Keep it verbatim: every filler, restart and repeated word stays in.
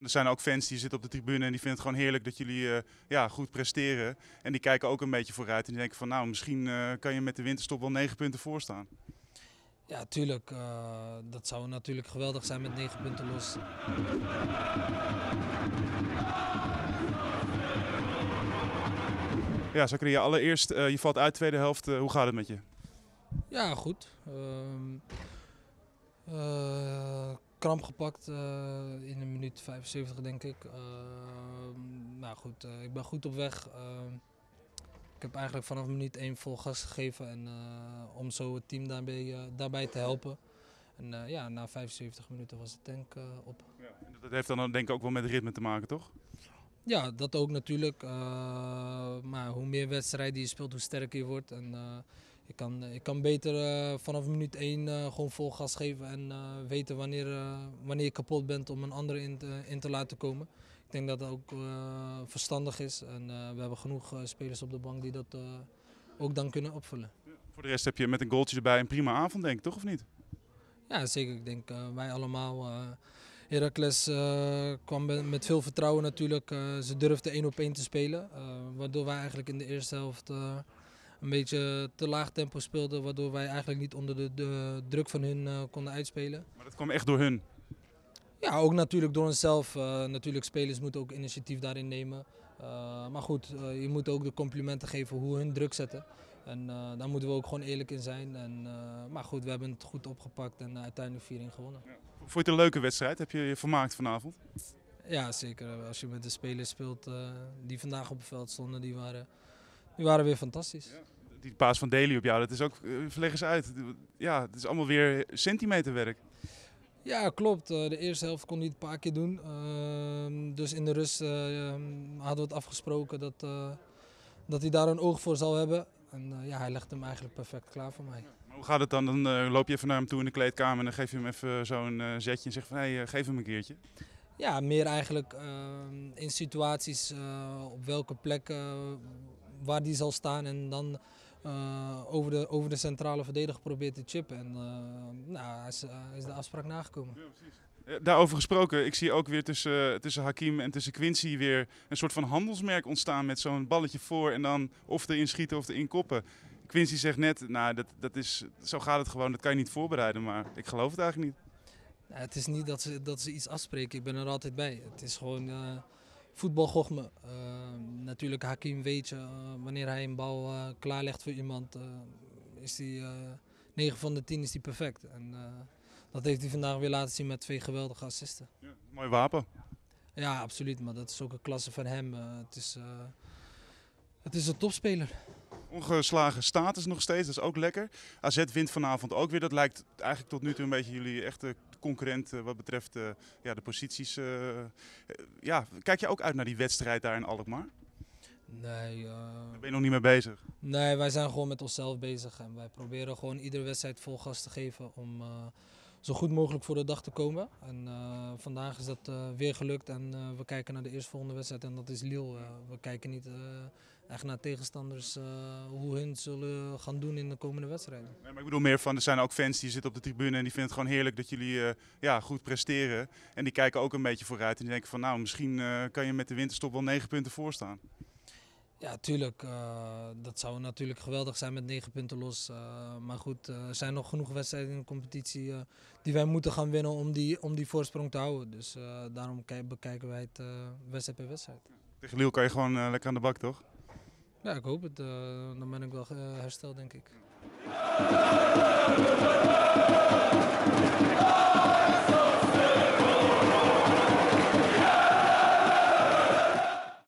Er zijn ook fans die zitten op de tribune en die vinden het gewoon heerlijk dat jullie uh, ja, goed presteren. En die kijken ook een beetje vooruit en die denken van nou, misschien uh, kan je met de winterstop wel negen punten voorstaan. Ja, tuurlijk. Uh, dat zou natuurlijk geweldig zijn met negen punten los. Ja, Zakaria, allereerst, uh, je valt uit de tweede helft. Uh, hoe gaat het met je? Ja, goed. Uh, uh, kramp gepakt uh, in de minuut vijfenzeventig, denk ik. Uh, nou goed, uh, ik ben goed op weg. Uh, ik heb eigenlijk vanaf minuut één vol gas gegeven en, uh, om zo het team daarbij, uh, daarbij te helpen. En uh, ja, na vijfenzeventig minuten was het denk uh, op. Ja, en dat heeft dan denk ik ook wel met ritme te maken, toch? Ja, dat ook natuurlijk. Uh, maar hoe meer wedstrijden je speelt, hoe sterker je wordt. En, uh, ik, kan, ik kan beter uh, vanaf minuut één uh, gewoon vol gas geven en uh, weten wanneer, uh, wanneer je kapot bent om een ander in te, in te laten komen. Ik denk dat dat ook uh, verstandig is. En uh, we hebben genoeg uh, spelers op de bank die dat uh, ook dan kunnen opvullen. Ja, voor de rest heb je met een goaltje erbij een prima avond, denk ik, toch of niet? Ja, zeker. Ik denk uh, wij allemaal. Uh, Heracles uh, kwam met veel vertrouwen natuurlijk. Uh, ze durfden één op één te spelen. Uh, waardoor wij eigenlijk in de eerste helft uh, een beetje te laag tempo speelden. Waardoor wij eigenlijk niet onder de, de druk van hun uh, konden uitspelen. Maar dat kwam echt door hun? Ja, ook natuurlijk door onszelf. Uh, natuurlijk, spelers moeten ook initiatief daarin nemen. Uh, maar goed, uh, je moet ook de complimenten geven hoe hun druk zetten. En uh, daar moeten we ook gewoon eerlijk in zijn. En, uh, maar goed, we hebben het goed opgepakt en uh, uiteindelijk vier één gewonnen. Ja. Vond je het een leuke wedstrijd? Heb je je vermaakt vanavond? Ja, zeker. Als je met de spelers speelt uh, die vandaag op het veld stonden, die waren, die waren weer fantastisch. Ja. Die paas van Daly op jou, dat is ook, uh, verleg eens uit. Ja, het is allemaal weer centimeterwerk. Ja, klopt. Uh, de eerste helft kon hij het een paar keer doen. Uh, dus in de rust uh, hadden we het afgesproken dat, uh, dat hij daar een oog voor zal hebben. En uh, ja, hij legt hem eigenlijk perfect klaar voor mij. Ja, maar hoe gaat het dan? Dan uh, loop je even naar hem toe in de kleedkamer en dan geef je hem even zo'n uh, zetje en zeg van hé, hey, uh, geef hem een keertje. Ja, meer eigenlijk uh, in situaties uh, op welke plek uh, waar die zal staan en dan uh, over, de, over de centrale verdediger probeert te chippen. En uh, nou, hij is, uh, is de afspraak nagekomen. Ja, precies. Daarover gesproken, ik zie ook weer tussen, tussen Hakim en tussen Quincy weer een soort van handelsmerk ontstaan met zo'n balletje voor en dan of erin schieten of erin koppen. Quincy zegt net, nou dat, dat is, zo gaat het gewoon, dat kan je niet voorbereiden, maar ik geloof het eigenlijk niet. Ja, het is niet dat ze, dat ze iets afspreken, ik ben er altijd bij. Het is gewoon uh, voetbalgochme. Uh, natuurlijk Hakim weet je, uh, wanneer hij een bal uh, klaarlegt voor iemand, uh, is die uh, negen van de tien is die perfect. En, uh, dat heeft hij vandaag weer laten zien met twee geweldige assisten. Ja, mooi wapen. Ja, absoluut, maar dat is ook een klasse van hem. Uh, het, is, uh, het is een topspeler. Ongeslagen status nog steeds, dat is ook lekker. A Z wint vanavond ook weer. Dat lijkt eigenlijk tot nu toe een beetje jullie echte concurrent uh, wat betreft uh, ja, de posities. Uh, uh, ja, kijk je ook uit naar die wedstrijd daar in Alkmaar? Nee. Uh, daar ben je nog niet mee bezig? Nee, wij zijn gewoon met onszelf bezig. En wij proberen gewoon iedere wedstrijd vol gas te geven om uh, zo goed mogelijk voor de dag te komen. En uh, vandaag is dat uh, weer gelukt en uh, we kijken naar de eerstvolgende wedstrijd en dat is Lille. Uh, we kijken niet... Uh, echt naar tegenstanders uh, hoe hun zullen gaan doen in de komende wedstrijden. Nee, maar ik bedoel meer van, er zijn ook fans die zitten op de tribune en die vinden het gewoon heerlijk dat jullie uh, ja, goed presteren. En die kijken ook een beetje vooruit en die denken van nou, misschien uh, kan je met de winterstop wel negen punten voorstaan. Ja, tuurlijk. Uh, dat zou natuurlijk geweldig zijn met negen punten los. Uh, maar goed, uh, er zijn nog genoeg wedstrijden in de competitie uh, die wij moeten gaan winnen om die, om die voorsprong te houden. Dus uh, daarom bekijken wij het uh, wedstrijd per wedstrijd. Tegen Lille kan je gewoon uh, lekker aan de bak, toch? Ja, ik hoop het. Uh, dan ben ik wel uh, hersteld, denk ik.